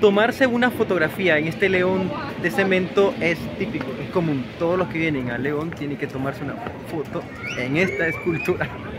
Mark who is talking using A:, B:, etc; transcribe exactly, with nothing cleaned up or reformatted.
A: Tomarse una fotografía en este león de cemento es típico, es común. Todos los que vienen al León tienen que tomarse una foto en esta escultura.